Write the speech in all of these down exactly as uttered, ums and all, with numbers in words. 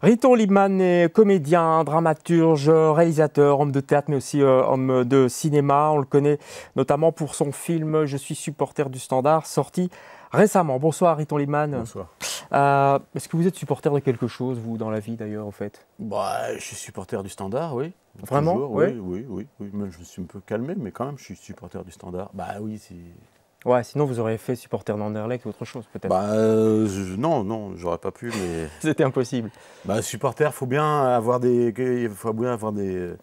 Riton Liebmann est comédien, dramaturge, réalisateur, homme de théâtre, mais aussi euh, homme de cinéma. On le connaît notamment pour son film « Je suis supporter du Standard », sorti récemment. Bonsoir Riton Liebmann. Bonsoir. Euh, Est-ce que vous êtes supporter de quelque chose, vous, dans la vie d'ailleurs, au fait? Bah, je suis supporter du Standard, oui. Vraiment? Toujours, Ouais. oui, oui, oui, oui. Même, je me suis un peu calmé, mais quand même, je suis supporter du Standard. Bah oui, c'est... Ouais, sinon vous auriez fait supporter d'Anderlecht ou autre chose, peut-être. Bah euh, je- non, non, j'aurais pas pu, mais... C'était impossible. Bah, supporter, faut bien avoir des... Il faut bien avoir des...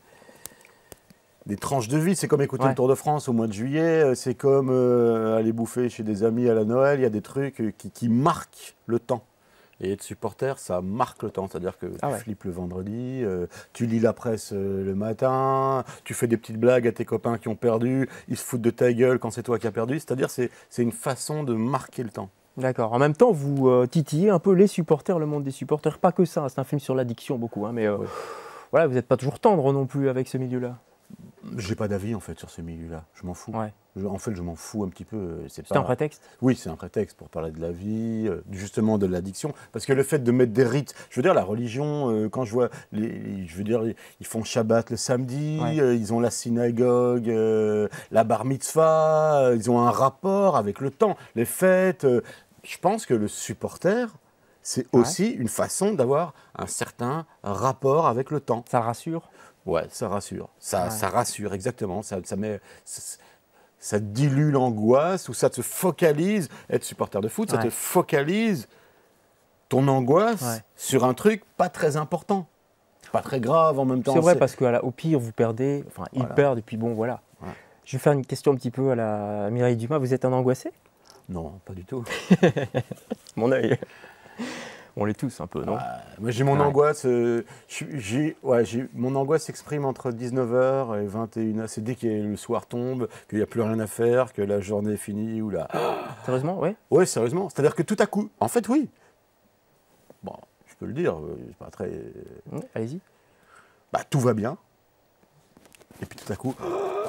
Des tranches de vie, c'est comme écouter Ouais. le Tour de France au mois de juillet, c'est comme euh, aller bouffer chez des amis à la Noël, il y a des trucs euh, qui, qui marquent le temps. Et être supporter, ça marque le temps, c'est-à-dire que Ah tu ouais. flippes le vendredi, euh, tu lis la presse euh, le matin, tu fais des petites blagues à tes copains qui ont perdu, ils se foutent de ta gueule quand c'est toi qui as perdu, c'est-à-dire c'est c'est une façon de marquer le temps. D'accord. En même temps, vous euh, titillez un peu les supporters, le monde des supporters. Pas que ça, hein, c'est un film sur l'addiction beaucoup, hein, mais euh, Ouais. voilà, vous n'êtes pas toujours tendre non plus avec ce milieu-là. J'ai pas d'avis en fait sur ce milieu-là, je m'en fous. Ouais. Je- en fait, je m'en fous un petit peu. euh, C'est C'est un pas... prétexte. Oui, c'est un prétexte pour parler de la vie, euh, justement de l'addiction. Parce que le fait de mettre des rites, je veux dire, la religion, euh, quand je vois, les, les- je veux dire, ils font Shabbat le samedi, Ouais. euh, ils ont la synagogue, euh, la bar mitzvah, euh, ils ont un rapport avec le temps, les fêtes. euh, je pense que le supporter, c'est Ouais. aussi une façon d'avoir un certain rapport avec le temps. Ça rassure. Ouais, ça rassure. Ça, Ouais. ça rassure, exactement. Ça, ça met... ça- ça dilue l'angoisse ou ça te focalise, être supporter de foot, ça Ouais. te focalise ton angoisse Ouais. sur un truc pas très important, pas très grave en même temps. C'est vrai parce qu'au pire, vous perdez, enfin, ils Voilà. perdent, et puis bon, voilà. Ouais. Je vais faire une question un petit peu à la Mireille Dumas. Vous êtes un angoissé? Non, pas du tout. Mon œil. On l'est tous un peu, non? Ah, moi j'ai mon Ouais. angoisse, euh, je- j'ai, ouais, j'ai, mon angoisse s'exprime entre dix-neuf heures et vingt et une heures. C'est dès que le soir tombe, qu'il n'y a plus rien à faire, que la journée est finie ou là. Sérieusement, ouais. Ouais, sérieusement. C'est-à-dire que tout à coup, en fait, oui. Bon, je peux le dire, euh, c'est pas très. Mmh, allez-y. Bah, tout va bien. Et puis tout à coup,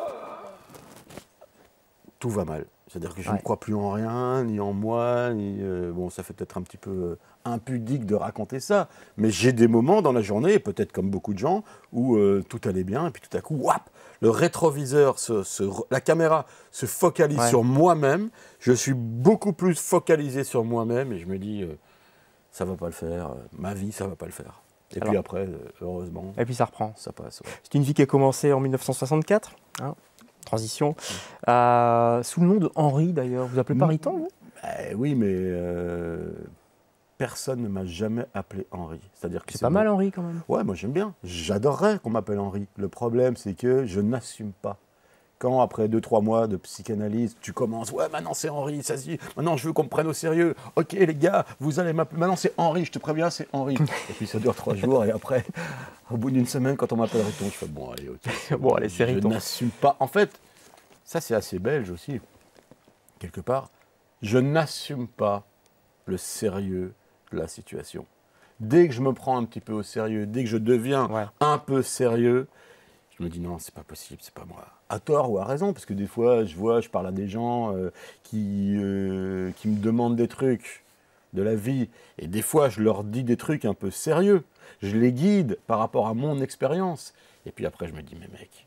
tout va mal. C'est-à-dire que je Ouais. ne crois plus en rien, ni en moi, ni. euh, bon, ça fait peut-être un petit peu euh, impudique de raconter ça, mais j'ai des moments dans la journée, et peut-être comme beaucoup de gens, où euh, tout allait bien, et puis tout à coup, wap, le rétroviseur, se, se- la caméra se focalise Ouais. sur moi-même. Je suis beaucoup plus focalisé sur moi-même, et je me dis, euh, ça va pas le faire, euh, ma vie, ça va pas le faire. Et Alors. puis après, euh, heureusement, Et puis ça reprend. ça passe. Ouais. C'est une vie qui a commencé en mille neuf cent soixante-quatre. Hein, transition. Euh, sous le nom de Henri, d'ailleurs. Vous appelez pas Mm. Riton, vous? Eh oui, mais euh, personne ne m'a jamais appelé Henri. C'est-à-dire que C'est pas bon. mal, Henri, quand même. Ouais, moi j'aime bien. J'adorerais qu'on m'appelle Henri. Le problème, c'est que je n'assume pas. Quand, après deux, trois mois de psychanalyse, tu commences, ouais, maintenant c'est Henri, ça se dit, maintenant je veux qu'on me prenne au sérieux. Ok, les gars, vous allez m'appeler, maintenant c'est Henri, je te préviens, c'est Henri. Et puis ça dure trois jours, et après, au bout d'une semaine, quand on m'appelle Riton, je fais, bon, allez, ok. c'est Bon, allez, c'est Je Riton. n'assume pas. En fait, ça c'est assez belge aussi, quelque part. Je n'assume pas le sérieux de la situation. Dès que je me prends un petit peu au sérieux, dès que je deviens Ouais. un peu sérieux, je me dis non, c'est pas possible, c'est pas moi. À tort ou à raison, parce que des fois, je vois, je parle à des gens euh, qui, euh, qui me demandent des trucs de la vie, et des fois, je leur dis des trucs un peu sérieux. Je les guide par rapport à mon expérience. Et puis après, je me dis, mais mec,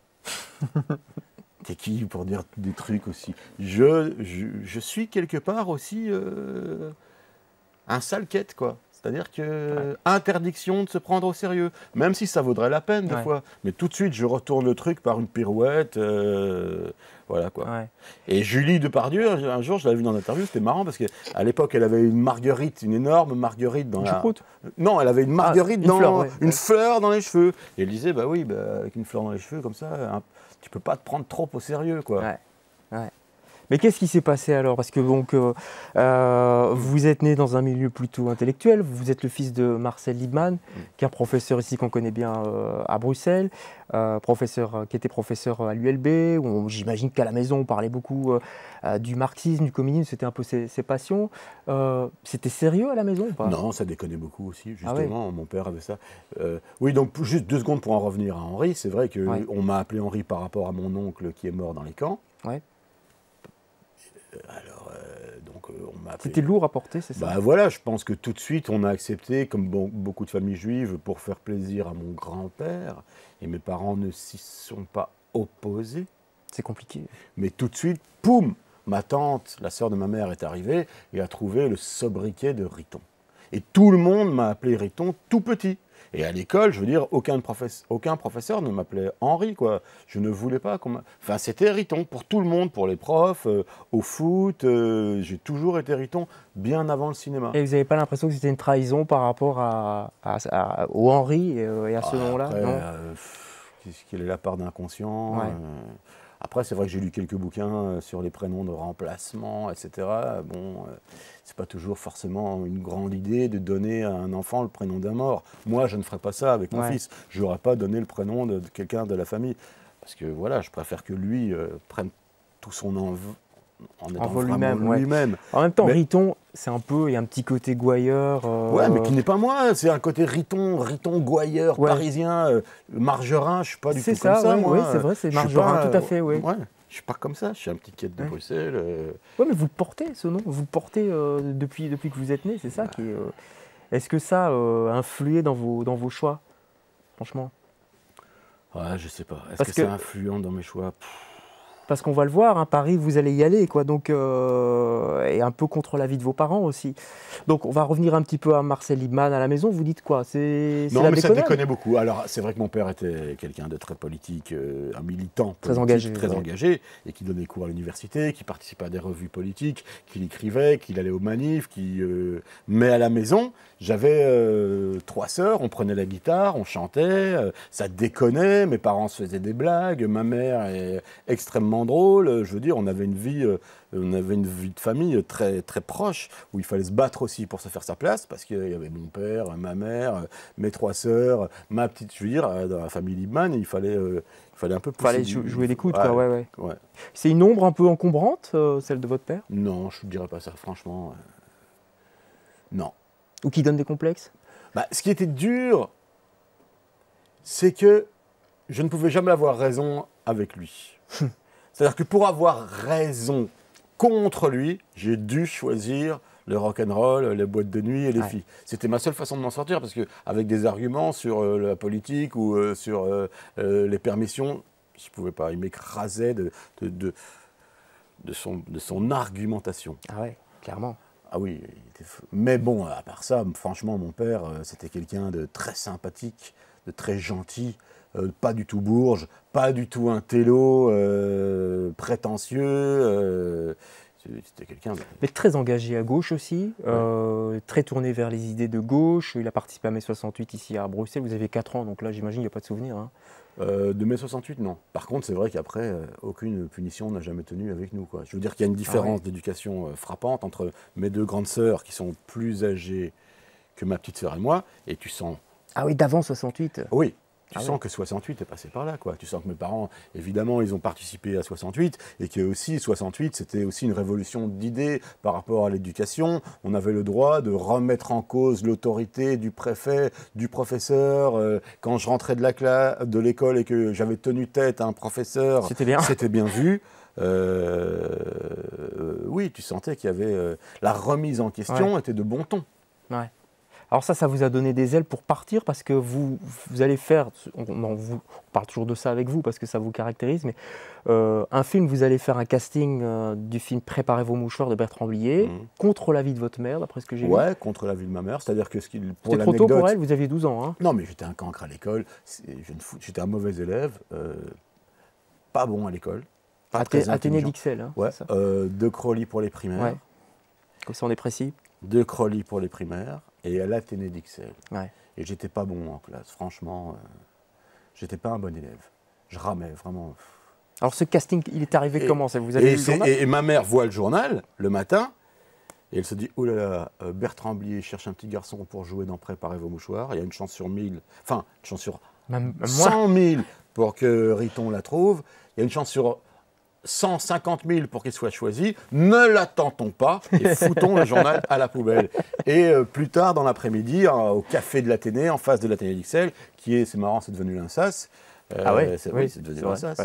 t'es qui pour dire des trucs aussi? Je, je, je suis quelque part aussi euh, un sale quête, quoi. C'est-à-dire que interdiction de se prendre au sérieux, même si ça vaudrait la peine des Ouais. fois. Mais tout de suite, je retourne le truc par une pirouette, euh, voilà quoi. Ouais. Et Julie Depardieu, un jour, je l'avais vue dans l'interview, c'était marrant parce qu'à l'époque, elle avait une marguerite, une énorme marguerite dans Une la. choucroute? Non, elle avait une marguerite une dans fleur, ouais, une ouais. fleur dans les cheveux. Et elle disait, bah oui, bah, avec une fleur dans les cheveux comme ça, un- tu peux pas te prendre trop au sérieux, quoi. Ouais. Ouais. Mais qu'est-ce qui s'est passé alors? Parce que donc, euh, euh, vous êtes né dans un milieu plutôt intellectuel, vous êtes le fils de Marcel Liebmann, qui est un professeur ici qu'on connaît bien euh, à Bruxelles, euh, professeur, euh, qui était professeur à l'U L B, où on- j'imagine qu'à la maison on parlait beaucoup euh, euh, du marxisme, du communisme, c'était un peu ses, ses passions. Euh, c'était sérieux à la maison ou pas? Non, ça déconnait beaucoup aussi, Ah ouais. justement, mon père avait ça. Euh, oui, donc p- juste deux secondes pour en revenir à Henri, c'est vrai qu'on Ouais. m'a appelé Henri par rapport à mon oncle qui est mort dans les camps. Ouais. Alors, euh, donc, euh, on m'a appelé. C'était lourd à porter, c'est ça? Bah voilà, je pense que tout de suite, on a accepté, comme bon, beaucoup de familles juives, pour faire plaisir à mon grand-père, et mes parents ne s'y sont pas opposés. C'est compliqué. Mais tout de suite, poum, ma tante, la sœur de ma mère, est arrivée et a trouvé le sobriquet de Riton. Et tout le monde m'a appelé Riton tout petit. Et à l'école, je veux dire, aucun professeur, aucun professeur ne m'appelait Henri, quoi. Je ne voulais pas qu'on m'a... Enfin, c'était Riton pour tout le monde, pour les profs, euh, au foot. Euh, j'ai toujours été Riton, bien avant le cinéma. Et vous n'avez pas l'impression que c'était une trahison par rapport à, à, à- au Henri et, euh, et à ce Ah, nom-là? après, Non. euh, pff, qu'est-ce qu'il est la part d'inconscient. Ouais. euh, Après, c'est vrai que j'ai lu quelques bouquins euh, sur les prénoms de remplacement, et cetera. Bon, euh, c'est pas toujours forcément une grande idée de donner à un enfant le prénom d'un mort. Moi, je ne ferais pas ça avec mon Ouais. fils. Je n'aurais pas donné le prénom de, de quelqu'un de la famille. Parce que voilà, je préfère que lui euh, prenne tout son env en étant Envol vraiment lui-même, ouais. lui-même. En même temps, Mais- Riton, c'est un peu, il y a un petit côté gouailleur. euh, Ouais, mais qui n'est pas moi. C'est un côté riton, riton, gouailleur, Ouais. parisien, euh, margerin. Je suis pas du C'est tout comme ça, ça, ouais, moi. ouais, c'est vrai, c'est Je suis margerin, pas, tout à fait, ouais. Ouais, je suis pas comme ça. Je suis un petit quête de Ouais. Bruxelles. euh, Ouais, mais vous le portez, ce nom. Vous le portez euh, depuis, depuis que vous êtes né, c'est ça qui est. euh, Est-ce que ça euh, a influé dans vos, dans vos choix? Franchement. Ouais, je sais pas. Est-ce Parce que, c'est que- influent dans mes choix? Pff, Parce qu'on va le voir, hein, Paris, vous allez y aller, quoi. Donc, euh, et un peu contre l'avis de vos parents aussi. Donc, on va revenir un petit peu à Marcel Liebman à la maison. Vous dites quoi? C'est c'est Non, la mais ça déconnade? déconnait beaucoup. Alors, c'est vrai que mon père était quelqu'un de très politique, euh, un militant Très politique, engagé, très ouais. engagé, et qui donnait cours à l'université, qui participait à des revues politiques, qui écrivait, qui allait aux manifs, qui... euh, Mais à la maison, j'avais euh, trois sœurs, on prenait la guitare, on chantait, euh, ça déconnait, mes parents se faisaient des blagues, ma mère est extrêmement drôle, je veux dire, on avait une vie... euh, on avait une vie de famille très, très proche, où il fallait se battre aussi pour se faire sa place, parce qu'il y avait mon père, ma mère, mes trois sœurs, ma petite, je veux dire, dans la famille Liebman, il fallait, euh, il fallait un peu pousser. Fallait du- jou- jouer des coudes, Ouais, quoi. Ouais, ouais. ouais. C'est une ombre un peu encombrante, euh, celle de votre père? Non, je ne dirais pas ça, franchement. euh, Non. Ou qui donne des complexes? Bah, ce qui était dur, c'est que je ne pouvais jamais avoir raison avec lui. C'est-à-dire que pour avoir raison contre lui, j'ai dû choisir le rock'n'roll, les boîtes de nuit et les Ouais. filles. C'était ma seule façon de m'en sortir, parce qu'avec des arguments sur euh, la politique ou euh, sur euh, euh, les permissions, je ne pouvais pas. Il m'écrasait de, de, de, de son, de son argumentation. Ah ouais, clairement. Ah oui, il était fou. Mais bon, à part ça, franchement, mon père, euh, c'était quelqu'un de très sympathique, de très gentil, euh, pas du tout bourge, pas du tout un télo euh, prétentieux. euh, c'était quelqu'un de... Mais très engagé à gauche aussi, euh, très tourné vers les idées de gauche. Il a participé à mai soixante-huit ici à Bruxelles. Vous avez quatre ans, donc là, j'imagine, il n'y a pas de souvenir. Hein. Euh, de mai soixante-huit, non. Par contre, c'est vrai qu'après, euh, aucune punition n'a jamais tenu avec nous, quoi. Je veux dire qu'il y a une différence ouais. d'éducation euh, frappante entre mes deux grandes sœurs qui sont plus âgées que ma petite sœur et moi, et tu sens... Ah oui, d'avant soixante-huit. Oui, tu Ah sens ouais. que soixante-huit est passé par là, quoi. Tu sens que mes parents, évidemment, ils ont participé à soixante-huit, et que aussi soixante-huit, c'était aussi une révolution d'idées par rapport à l'éducation. On avait le droit de remettre en cause l'autorité du préfet, du professeur. Euh, quand je rentrais de la classe, de l'école et que j'avais tenu tête à un professeur, C'était bien. c'était bien vu. Euh, euh, oui, tu sentais qu'il y avait euh, la remise en question était de bon ton. Ouais. Alors ça, ça vous a donné des ailes pour partir parce que vous, vous allez faire, on, on, vous, on parle toujours de ça avec vous parce que ça vous caractérise, mais euh, un film, vous allez faire un casting euh, du film Préparez vos mouchoirs de Bertrand Blier, Mhm. contre l'avis de votre mère, d'après ce que j'ai vu. Ouais, contre la vie de ma mère. C'est-à-dire que ce qu'il, pour C'était trop tôt pour l'anecdote- elle, vous aviez douze ans. Hein. Non, mais j'étais un cancre à l'école. C'est- je ne fous- J'étais un mauvais élève, euh, pas bon à l'école. Pas Athé- très Athénée intelligent. d'Ixelles. Hein, Ouais, c'est ça. euh, deux Crowley pour les primaires. Ouais. Comme ça, on est précis. Deux Crowley pour les primaires et à l'Athénée d'Ixelles. Ouais. Et j'étais pas bon en classe, franchement. euh, j'étais pas un bon élève. Je ramais vraiment. Alors ce casting, il est arrivé Et- comment ça Vous avez Et, lu le c'est- journal et- et ma mère voit le journal le matin et elle se dit oh là là, euh, Bertrand Blier cherche un petit garçon pour jouer dans Préparez vos mouchoirs. Il y a une chance sur mille, enfin, une chance sur Même moi. cent mille pour que Riton la trouve. Il y a une chance sur cent cinquante mille pour qu'il soit choisi. Ne l'attendons pas et foutons le journal à la poubelle. Et euh, plus tard dans l'après-midi, euh, au café de l'Athénée, en face de l'Athénée d'Ixelles, qui est, c'est marrant, c'est devenu l'Insas, Euh, Ah ouais, c'est oui, oui, c'est devenu c'est vrai, Brassas. ouais.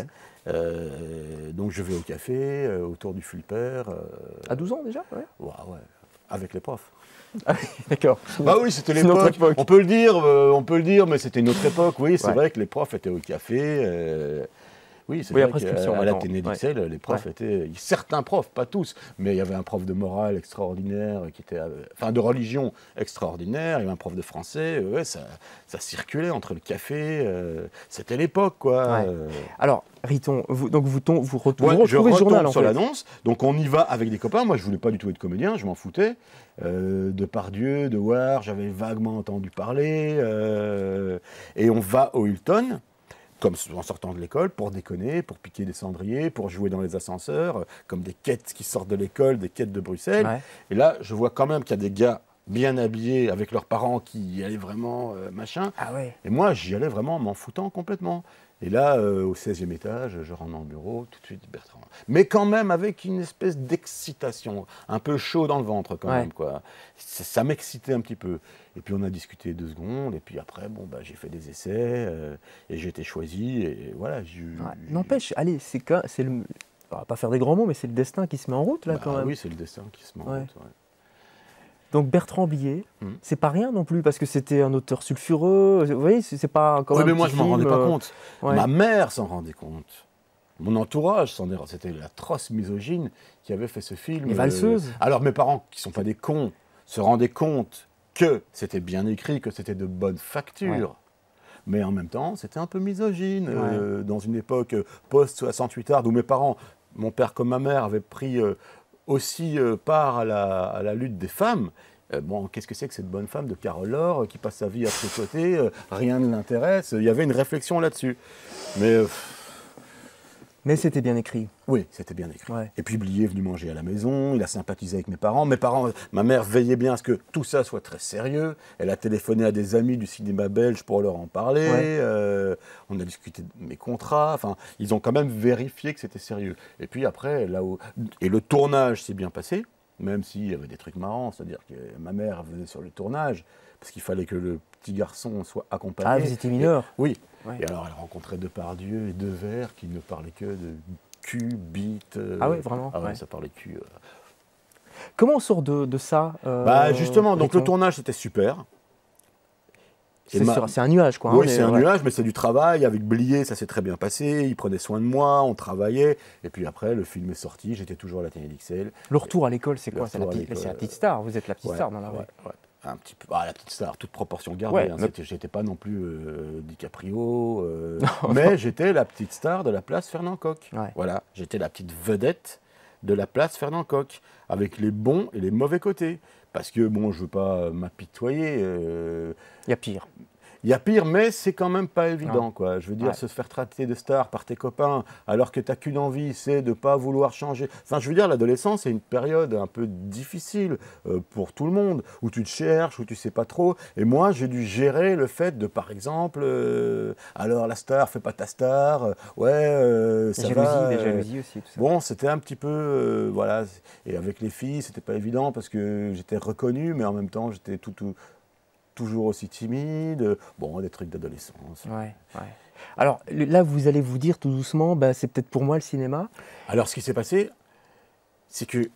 Euh, donc je vais au café, euh, autour du Fulper. Euh, À douze ans déjà, ouais. ouais, ouais, avec les profs. Ah oui, d'accord. Bah oui, c'était C'est notre l'époque. époque. On peut le dire, euh, on peut le dire, mais c'était une autre époque. Oui, c'est Ouais. vrai que les profs étaient au café. euh, oui, c'est Oui, la vrai prescription qu'à la maintenant. Téné d'Ixelles, les profs Ouais. étaient. Certains profs, pas tous, mais il y avait un prof de morale extraordinaire, qui était, euh, enfin de religion extraordinaire. Il y avait un prof de français. Ouais, ça, ça circulait entre le café. euh, c'était l'époque, quoi. Ouais. euh. Alors, Riton, vous, donc vous, tom- vous, re- vous Ouais, je retrouvez ce journal retombe en sur fait. l'annonce, donc on y va avec des copains. Moi, je voulais pas du tout être comédien, je m'en foutais. Euh, de Pardieu, de War, j'avais vaguement entendu parler. euh, et on va au Hilton, comme en sortant de l'école, pour déconner, pour piquer des cendriers, pour jouer dans les ascenseurs, euh, comme des quêtes qui sortent de l'école, des quêtes de Bruxelles. Ouais. Et là, je vois quand même qu'il y a des gars bien habillés, avec leurs parents qui y allaient vraiment, euh, machin. Ah ouais. Et moi, j'y allais vraiment en m'en foutant complètement. Et là, euh, au seizième étage, je rentre dans le bureau, tout de suite Bertrand. Mais quand même avec une espèce d'excitation, un peu chaud dans le ventre quand Ouais. même, quoi. Ça, ça m'excitait un petit peu. Et puis on a discuté deux secondes, et puis après, bon, bah, j'ai fait des essais, euh, et j'ai été choisi, et voilà. j'ai- Ouais. j'ai- N'empêche, allez, c'est quand- c'est le. On va pas faire des grands mots, mais c'est le destin qui se met en route là Bah quand même. oui, c'est le destin qui se met en Ouais. route, ouais. Donc Bertrand Blier, Mhm. c'est pas rien non plus parce que c'était un auteur sulfureux. Vous voyez, c'est c'est pas quand Oui, même. mais un moi, petit je m'en rendais film, pas euh, compte. ouais. Ma mère s'en rendait compte. Mon entourage, s'en est- c'était l'atroce misogyne qui avait fait ce film. Les euh, valseuses. Alors mes parents, qui sont pas des cons, se rendaient compte que c'était bien écrit, que c'était de bonne facture. Ouais. Mais en même temps, c'était un peu misogyne. euh, dans une époque euh, post-soixante-huit arde, où mes parents, mon père comme ma mère, avaient pris euh, aussi euh, part à la, à la lutte des femmes. Euh, bon, qu'est-ce que c'est que cette bonne femme de Carole Laure euh, qui passe sa vie à tricoter, euh, rien ne l'intéresse. Il y avait une réflexion là-dessus. Mais euh, Mais c'était bien écrit. oui, c'était bien écrit. Ouais. Et puis Blier est venu manger à la maison, il a sympathisé avec mes parents. Mes parents, ma mère veillait bien à ce que tout ça soit très sérieux. Elle a téléphoné à des amis du cinéma belge pour leur en parler. Ouais. Euh, on a discuté de mes contrats. Enfin, ils ont quand même vérifié que c'était sérieux. Et puis après, là où et le tournage s'est bien passé, même s'il y avait des trucs marrants, c'est-à-dire que ma mère venait sur le tournage parce qu'il fallait que le petit garçon soit accompagné. Ah, vous étiez mineur. Et- oui. Ouais. Et alors, elle rencontrait Depardieu et Devers qui ne parlaient que de cul, bite. euh, Ah ouais, vraiment, Ah ouais, ouais. ça parlait cul. euh. Comment on sort de, de ça euh, Bah justement, donc Riton le tournage c'était super. Et C'est ma- sur- c'est un nuage, quoi. hein, Oui, mais c'est un ouais. nuage, mais c'est du travail. Avec Blier, ça s'est très bien passé. Il prenait soin de moi, on travaillait. Et puis après, le film est sorti. J'étais toujours à la Téné d'Ixelles. Le retour à l'école, c'est Le quoi? C'est la, retour à petite- l'école, c'est la petite star. Vous êtes la petite Ouais, star dans la rue. ouais, ouais. Un petit peu, ah, la petite star, toute proportion gardée. Ouais, hein. mais- C'était- J'étais pas non plus euh, DiCaprio, euh, Non, mais j'étais la petite star de la place Fernand Coq. Ouais. Voilà, j'étais la petite vedette de la place Fernand Coq, avec les bons et les mauvais côtés. Parce que bon, je veux pas m'apitoyer. euh, Il y a pire. Il y a pire, mais c'est quand même pas évident, Non. quoi. Je veux dire, Ouais. se faire traiter de star par tes copains, alors que t'as qu'une envie, c'est de pas vouloir changer. Enfin, je veux dire, l'adolescence, c'est une période un peu difficile euh, pour tout le monde, où tu te cherches, où tu sais pas trop. Et moi, j'ai dû gérer le fait de, par exemple, euh, alors la star, fais pas ta star, euh, ouais, euh, ça Les va. jalousies, les euh, jalousies aussi, tout ça. Bon, c'était un petit peu, euh, voilà. Et avec les filles, c'était pas évident parce que j'étais reconnu, mais en même temps, j'étais tout, tout toujours aussi timide, bon, des trucs d'adolescence. Ouais, ouais. Alors le- là, vous allez vous dire tout doucement, bah, c'est peut-être pour moi le cinéma. Alors, ce qui s'est passé, c'est que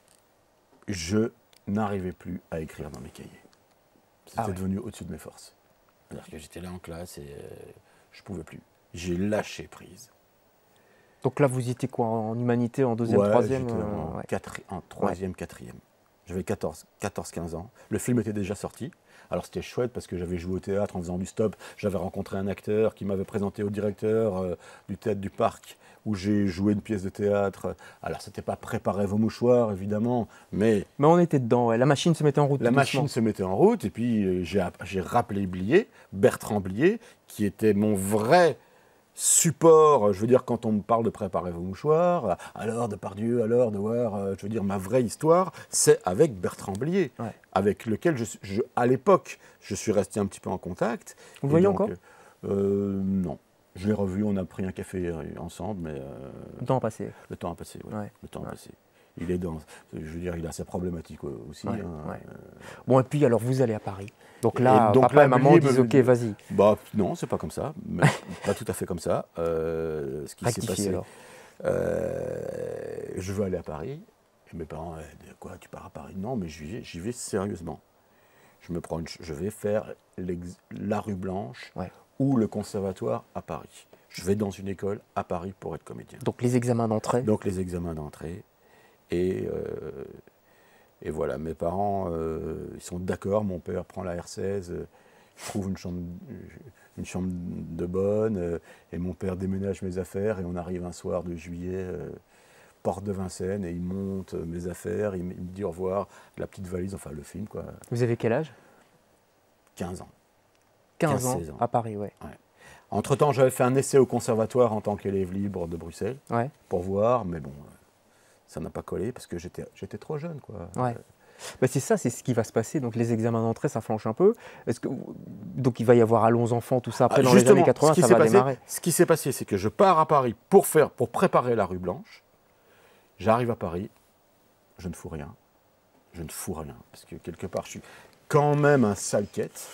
je n'arrivais plus à écrire dans mes cahiers. C'était Ah ouais. devenu au-dessus de mes forces. C'est-à-dire que j'étais là en classe et euh, je pouvais plus. J'ai lâché prise. Donc là, vous étiez quoi, en humanité, en deuxième, Ouais, troisième j'étais euh, en, ouais. quatre- en troisième, quatrième. J'avais quatorze, quinze ans. Le film était déjà sorti. Alors c'était chouette parce que j'avais joué au théâtre en faisant du stop. J'avais rencontré un acteur qui m'avait présenté au directeur euh, du théâtre du Parc où j'ai joué une pièce de théâtre. Alors c'était pas préparer vos mouchoirs évidemment, mais Mais on était dedans, ouais. La machine se mettait en route. la tout machine doucement. se mettait en route et puis euh, j'ai app- j'ai rappelé Blier, Bertrand Blier, qui était mon vrai support. Je veux dire, quand on me parle de préparer vos mouchoirs, euh, alors de Pardieu, alors de voir, euh, je veux dire, ma vraie histoire, c'est avec Bertrand Blier, Ouais. avec lequel, je, suis- je- à l'époque, je suis resté un petit peu en contact. Vous le Et voyez donc, encore euh, Non. Je l'ai revu, on a pris un café euh, ensemble, mais euh, Le temps a passé. le temps a passé. ouais. Ouais. Le temps a Ouais. passé. il est dans, je veux dire, il a sa problématique aussi. Ouais, hein. ouais. Bon, et puis alors vous allez à Paris. Donc là, et donc, papa là, et maman lui, disent me- ok, vas-y. Bah non, c'est pas comme ça, mais pas tout à fait comme ça. Euh, ce qui s'est Rectifiez passé, alors. euh, je veux aller à Paris. Et mes parents, eh, quoi, tu pars à Paris? Non, mais j'y vais, j'y vais sérieusement. Je me prends, une ch- je vais faire l'ex- la rue Blanche Ouais. ou le conservatoire à Paris. Je vais dans une école à Paris pour être comédien. Donc les examens d'entrée. Donc les examens d'entrée. Et, euh, et voilà, mes parents, euh, ils sont d'accord. Mon père prend la R seize, euh, je trouve une chambre, une chambre de bonne. euh, et mon père déménage mes affaires. Et on arrive un soir de juillet, euh, porte de Vincennes. Et il monte euh, mes affaires. Il, me il me dit au revoir, la petite valise, enfin le film, quoi. Vous avez quel âge? quinze ans. quinze quinze, ans, seize ans. à Paris, ouais. Entre-temps, j'avais fait un essai au conservatoire en tant qu'élève libre de Bruxelles, Ouais, pour voir. Mais bon, euh, ça n'a pas collé parce que j'étais j'étais trop jeune, quoi. ouais. Bah, c'est ça, c'est ce qui va se passer. Donc les examens d'entrée, ça flanche un peu. Est-ce que donc il va y avoir Allons enfants, tout ça. Après, Ah, dans les justement, années quatre-vingts, ce qui ça s'est va passé, démarrer. Ce qui s'est passé, c'est que je pars à Paris pour, faire, pour préparer la rue Blanche. J'arrive à Paris, je ne fous rien. Je ne fous rien. Parce que quelque part, je suis quand même un sale quête,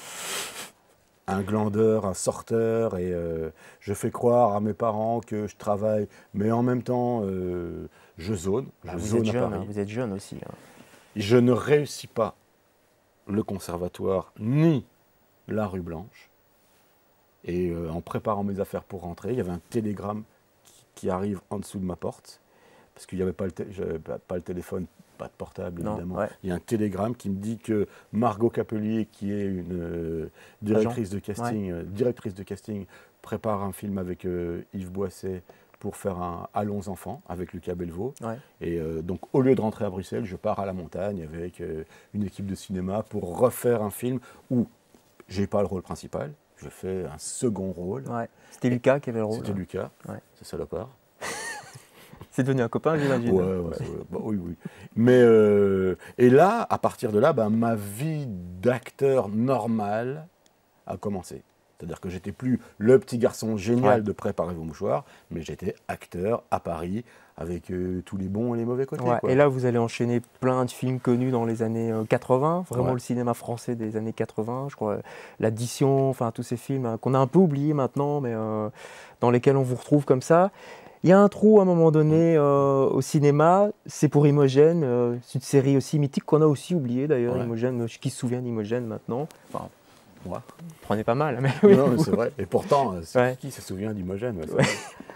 un glandeur, un sorteur. Et euh, je fais croire à mes parents que je travaille, mais en même temps, euh, je zone. Bah, je vous zone êtes à jeune, Paris. hein, vous êtes jeune aussi. hein. Je ne réussis pas le conservatoire ni la rue Blanche. Et euh, en préparant mes affaires pour rentrer, il y avait un télégramme qui, qui arrive en dessous de ma porte. Parce qu'il n'y avait pas le, té- j'avais pas, pas le téléphone, pas de portable Non, évidemment. ouais. Il y a un télégramme qui me dit que Margot Capelier, qui est une euh, directrice, de casting, euh, directrice de casting, prépare un film avec euh, Yves Boisset pour faire un Allons enfants avec Lucas Belvaux. Ouais. Et euh, donc, au lieu de rentrer à Bruxelles, je pars à la montagne avec euh, une équipe de cinéma pour refaire un film où j'ai pas le rôle principal, je fais un second rôle. Ouais. C'était Lucas qui avait le rôle. C'était hein. Lucas, Ouais. c'est salopard. C'est devenu un copain, j'imagine. Ouais, ouais, c'est- bah oui, oui. Mais euh, et là, à partir de là, ben, ma vie d'acteur normal a commencé. C'est-à-dire que j'étais plus le petit garçon génial Ouais. de Préparez vos mouchoirs, mais j'étais acteur à Paris avec euh, tous les bons et les mauvais côtés. Ouais, quoi. et là, vous allez enchaîner plein de films connus dans les années euh, quatre-vingts, vraiment Ouais. le cinéma français des années quatre-vingts, je crois, euh, l'addition, enfin tous ces films hein, qu'on a un peu oubliés maintenant, mais euh, dans lesquels on vous retrouve comme ça. Il y a un trou à un moment donné euh, au cinéma, c'est pour Imogène, euh, c'est une série aussi mythique qu'on a aussi oubliée d'ailleurs, Ouais. Imogène, qui se souvient d'Imogène maintenant, enfin, moi, prenez pas mal, mais oui. Non, mais c'est vrai. Et pourtant, euh, c'est Ouais. qui se souvient d'Imogène ouais, c'est Ouais. vrai.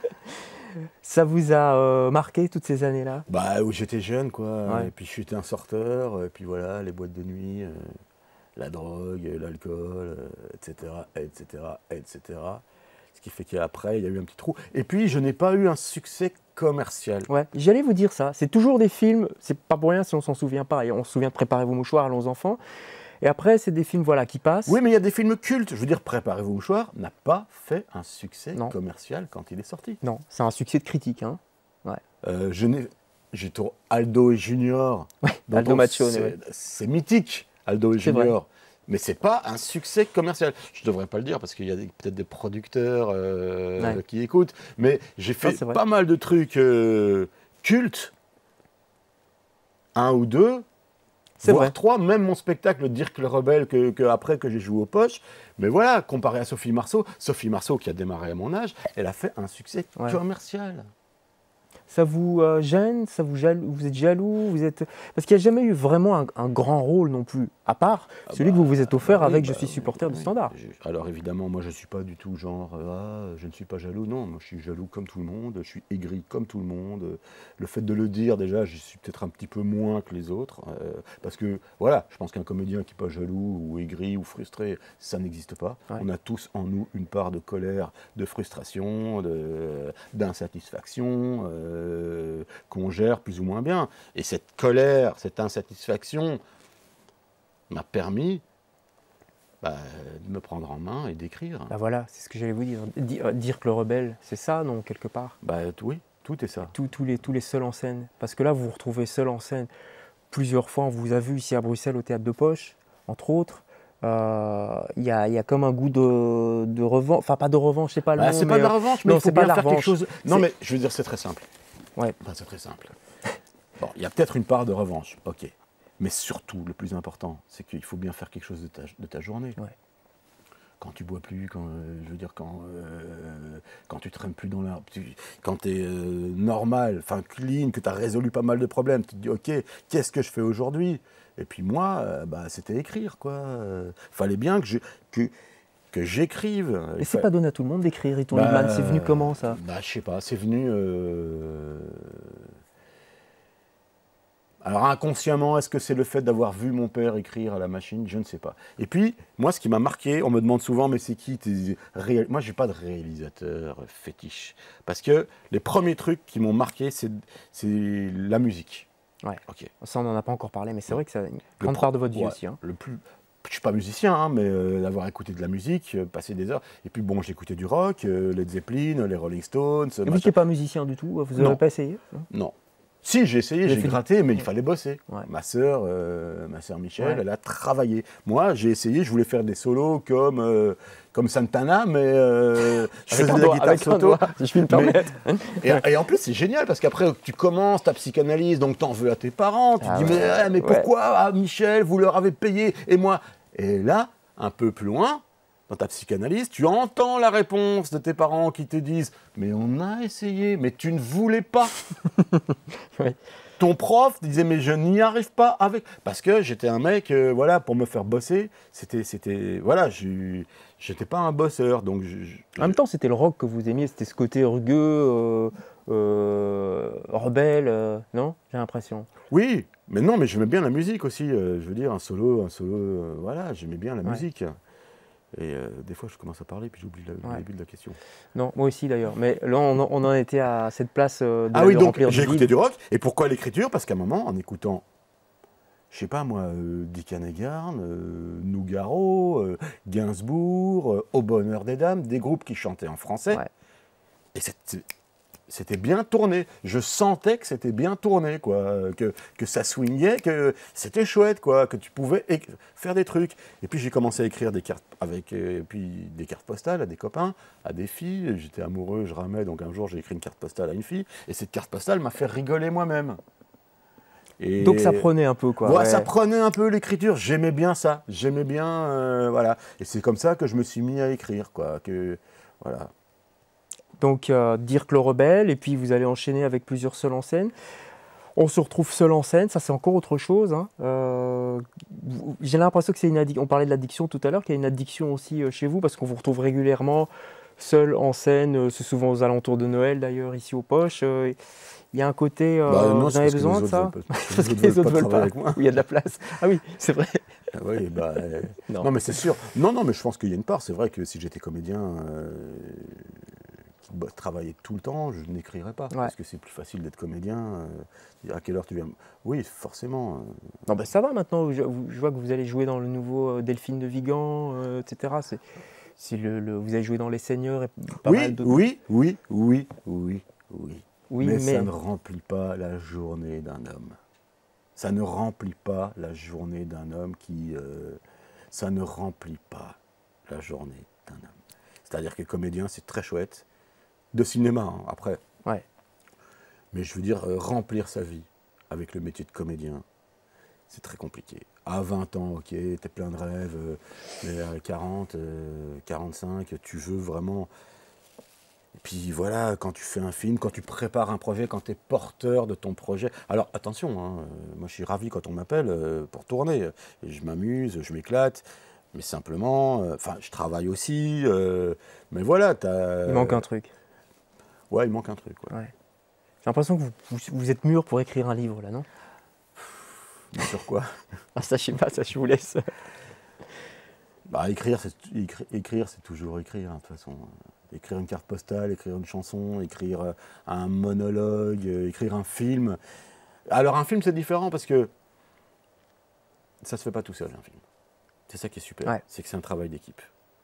Ça vous a euh, marqué toutes ces années-là? Bah oui, j'étais jeune, quoi. Ouais. Et puis j'étais un sorteur. Et puis voilà, les boîtes de nuit, euh, la drogue, euh, l'alcool, euh, et cetera, et cetera, et cetera. Ce qui fait qu'après, il y a eu un petit trou. Et puis, je n'ai pas eu un succès commercial. Ouais, j'allais vous dire ça. C'est toujours des films, c'est pas pour rien si on s'en souvient pas. Et on se souvient de Préparez vos mouchoirs, Allons enfants. Et après, c'est des films voilà, qui passent. Oui, mais il y a des films cultes. Je veux dire, Préparez vos mouchoirs n'a pas fait un succès Non. commercial quand il est sorti. Non, c'est un succès de critique. Hein. Euh, je n'ai- j'ai tourné Aldo et Junior. dont Aldo on- Macione, c'est- ouais. C'est mythique, Aldo et C'est vrai. Junior. Mais c'est pas un succès commercial. Je ne devrais pas le dire parce qu'il y a des- peut-être des producteurs euh, Ouais. qui écoutent. Mais j'ai fait c'est vrai. pas mal de trucs euh, cultes. Un ou deux. C'est voire vrai. trois. Même mon spectacle Dirk le Rebelle que, que après que j'ai joué aux poches. Mais voilà, comparé à Sophie Marceau, Sophie Marceau qui a démarré à mon âge, elle a fait un succès Ouais. commercial. Ça vous euh, gêne, ça vous jaloux, vous êtes jaloux, vous êtes parce qu'il n'y a jamais eu vraiment un, un grand rôle non plus, à part celui que vous vous êtes offert Ah bah avec oui, Je bah suis oui, supporter du oui. Standard. Je- Alors évidemment, moi je ne suis pas du tout genre, euh, ah, je ne suis pas jaloux. Non, moi je suis jaloux comme tout le monde, je suis aigri comme tout le monde. Le fait de le dire, déjà, je suis peut-être un petit peu moins que les autres. euh, parce que, voilà, je pense qu'un comédien qui n'est pas jaloux ou aigri ou frustré, ça n'existe pas. Ouais. On a tous en nous une part de colère, de frustration, de- d'insatisfaction, euh, qu'on gère plus ou moins bien. Et cette colère, cette insatisfaction m'a permis bah, de me prendre en main et d'écrire. Bah voilà, c'est ce que j'allais vous dire. Di- euh, Dire que le rebelle, c'est ça, non, quelque part. Bah, t- oui, tout est ça. Tous tous les, tous les seuls en scène. Parce que là, vous vous retrouvez seul en scène plusieurs fois. On vous a vu ici à Bruxelles au Théâtre de Poche, entre autres. Euh, Il y, a, il y a comme un goût de, de revanche. Enfin, pas de revanche, c'est pas le Bah, mot. c'est pas mais, de la euh, revanche, mais non, il faut c'est pas bien de la faire quelque revanche. chose. Non, C'est- mais je veux dire, c'est très simple. Ouais. Enfin, c'est très simple. Bon, il y a peut-être une part de revanche, ok. Mais surtout, le plus important, c'est qu'il faut bien faire quelque chose de ta, de ta journée. Ouais. Quand tu bois plus, quand, euh, je veux dire, quand, euh, quand tu traînes plus dans l'air, quand tu es euh, normal, enfin clean, que tu as résolu pas mal de problèmes, tu te dis, ok, qu'est-ce que je fais aujourd'hui? Et puis moi, euh, bah, c'était écrire, quoi. Euh, fallait bien que je... Que, que j'écrive. Et c'est fa... pas donné à tout le monde d'écrire, Riton bah, Liebman. C'est venu comment, ça? Bah, je sais pas, c'est venu... Euh... Alors inconsciemment, est-ce que c'est le fait d'avoir vu mon père écrire à la machine? Je ne sais pas. Et puis, moi, ce qui m'a marqué, on me demande souvent, mais c'est qui tes réal... Moi, je n'ai pas de réalisateur fétiche. Parce que les premiers trucs qui m'ont marqué, c'est la musique. Ouais. Okay. Ça, on n'en a pas encore parlé, mais c'est vrai que c'est une grande part de votre vie ouais, aussi. Hein. Le plus... Je ne suis pas musicien, hein, mais euh, d'avoir écouté de la musique, euh, passer des heures. Et puis bon, j'écoutais du rock, euh, Led Zeppelin, les Rolling Stones. Et vous n'étiez pas musicien du tout? Vous n'avez pas essayé? Non. Si, j'ai essayé, j'ai gratté, mais il fallait bosser. Ouais. Ma sœur, euh, ma sœur Michel, ouais. elle a travaillé. Moi, j'ai essayé, je voulais faire des solos comme, euh, comme Santana, mais euh, je faisais de la guitare solo. Si je puis me permettre. Mais, et, et en plus, c'est génial, parce qu'après, tu commences ta psychanalyse, donc t'en veux à tes parents, tu ah dis, ouais. mais, mais ouais. pourquoi, ah, Michel, vous leur avez payé, et moi? Et là, un peu plus loin, dans ta psychanalyse, tu entends la réponse de tes parents qui te disent « Mais on a essayé, mais tu ne voulais pas. » oui. Ton prof disait « Mais je n'y arrive pas avec. » Parce que j'étais un mec, euh, voilà, pour me faire bosser, c'était, c'était, voilà, j'étais pas un bosseur. Donc je, je, en même temps, c'était le rock que vous aimiez, c'était ce côté rugueux, euh, euh, rebelle, euh, non? J'ai l'impression. Oui, mais non, mais j'aimais bien la musique aussi. Euh, je veux dire, un solo, un solo, euh, voilà, j'aimais bien la ouais. musique. Et euh, des fois, je commence à parler, puis j'oublie le ouais. début de la question. Non, moi aussi d'ailleurs. Mais là, on, on en était à cette place euh, de Ah oui, de donc j'ai écouté vide. du rock. Et pourquoi l'écriture? Parce qu'à un moment, en écoutant, je sais pas moi, euh, Dick Annegarn, euh, Nougaro, euh, Gainsbourg, euh, Au Bonheur des Dames, des groupes qui chantaient en français. Ouais. Et c'était bien tourné. Je sentais que c'était bien tourné, quoi, que, que ça swingait, que c'était chouette, quoi, que tu pouvais faire des trucs. Et puis j'ai commencé à écrire des cartes avec, et puis des cartes postales à des copains, à des filles. J'étais amoureux, je ramais, donc un jour j'ai écrit une carte postale à une fille. Et cette carte postale m'a fait rigoler moi-même. Et donc ça prenait un peu, quoi. Voilà, ouais. Ça prenait un peu l'écriture. J'aimais bien ça. J'aimais bien, euh, voilà. Et c'est comme ça que je me suis mis à écrire, quoi. Que, voilà. Donc, euh, Dirk le Rebelle, et puis vous allez enchaîner avec plusieurs seuls en scène. On se retrouve seul en scène, ça c'est encore autre chose. Hein. Euh, J'ai l'impression que c'est une addiction. On parlait de l'addiction tout à l'heure, qu'il y a une addiction aussi euh, chez vous, parce qu'on vous retrouve régulièrement seul en scène. Euh, c'est souvent aux alentours de Noël d'ailleurs, ici aux Poches. Euh, il y a un côté. Euh, bah, non, vous avez besoin de ça? Parce que les autres ne veulent pas. Avec moi. Oui, il y a de la place. Ah oui, c'est vrai. Ah oui, bah, euh, non. non, mais c'est sûr. Non, non, mais je pense qu'il y a une part. C'est vrai que si j'étais comédien. Euh, Bah, travailler tout le temps, je n'écrirais pas, ouais. parce que c'est plus facile d'être comédien. Euh, à quelle heure tu viens? Oui, forcément. Euh... Non, ben ça va maintenant, je, je vois que vous allez jouer dans le nouveau Delphine de Vigan, euh, et cetera. C'est, c'est le, le, vous allez jouer dans Les Seigneurs et pas oui, mal de... Oui, oui, oui, oui, oui. oui mais, mais ça ne remplit pas la journée d'un homme. Ça ne remplit pas la journée d'un homme qui... Euh, ça ne remplit pas la journée d'un homme. C'est-à-dire que comédien, c'est très chouette. De cinéma, hein, après. Ouais. Mais je veux dire, euh, remplir sa vie avec le métier de comédien, c'est très compliqué. À vingt ans, ok, t'es plein de rêves, euh, mais à quarante, euh, quarante-cinq, tu veux vraiment... Et puis voilà, quand tu fais un film, quand tu prépares un projet, quand tu es porteur de ton projet... Alors attention, hein, euh, moi je suis ravi quand on m'appelle euh, pour tourner. Et je m'amuse, je m'éclate. Mais simplement, enfin, euh, je travaille aussi. Euh, mais voilà, t'as... Il manque un truc. Ouais, il manque un truc. Ouais. Ouais. J'ai l'impression que vous, vous, vous êtes mûr pour écrire un livre, là, non? Mais sur quoi? Ah, ça, je sais pas, ça, je vous laisse. Bah, écrire, c'est écrire, c'est toujours écrire, hein, de toute façon. Écrire une carte postale, écrire une chanson, écrire euh, un monologue, euh, écrire un film. Alors, un film, c'est différent parce que ça se fait pas tout seul, un film. C'est ça qui est super. Ouais. C'est que c'est un travail d'équipe.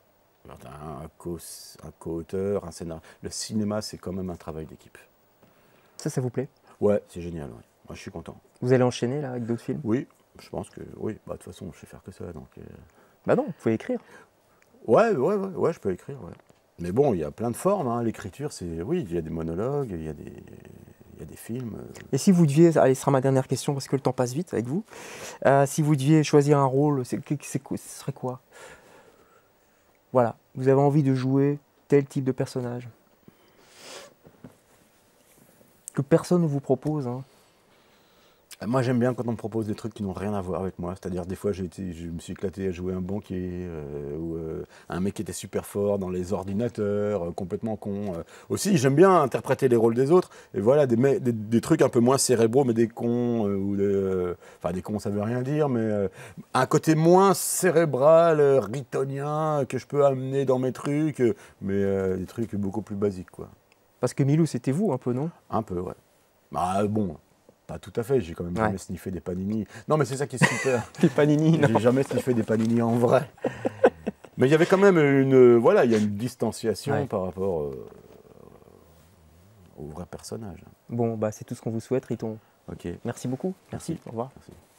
Un co-auteur, un scénario. Le cinéma, c'est quand même un travail d'équipe. Ça, ça vous plaît? Ouais, c'est génial. Ouais. Moi, je suis content. Vous allez enchaîner là avec d'autres films? Oui, je pense que oui. Bah, de toute façon, je sais faire que ça. Donc, euh... Bah non, vous pouvez écrire. Ouais, ouais, ouais, ouais, je peux écrire. Ouais. Mais bon, il y a plein de formes. Hein. L'écriture, c'est oui, il y a des monologues, il y a des, il y a des films. euh, Et si vous deviez, allez, ce sera ma dernière question parce que le temps passe vite avec vous. Euh, si vous deviez choisir un rôle, c'est, c'est, quoi- ce serait quoi? Voilà, vous avez envie de jouer tel type de personnage que personne ne vous propose. Hein. Moi, j'aime bien quand on me propose des trucs qui n'ont rien à voir avec moi. C'est-à-dire, des fois, j'ai été, je me suis éclaté à jouer un banquier, euh, ou euh, un mec qui était super fort dans les ordinateurs, euh, complètement con. euh. Aussi, j'aime bien interpréter les rôles des autres. Et voilà, des, me- des, des trucs un peu moins cérébraux, mais des cons, euh, ou des, euh, enfin, des cons, ça veut rien dire, mais euh, un côté moins cérébral, euh, ritonien, que je peux amener dans mes trucs, euh, mais euh, des trucs beaucoup plus basiques, quoi. Parce que Milou, c'était vous un peu, non? Un peu, ouais. Bah bon, pas tout à fait, j'ai quand même Ouais. jamais sniffé des panini. Non, mais c'est ça qui est super. Les Panini, non? J'ai jamais sniffé des panini en vrai. Mais il y avait quand même une, voilà, il y a une distanciation Ouais. par rapport euh, au vrai personnage. Bon, bah, c'est tout ce qu'on vous souhaite, Riton. Ok, Merci beaucoup. Merci. Merci. Au revoir. merci.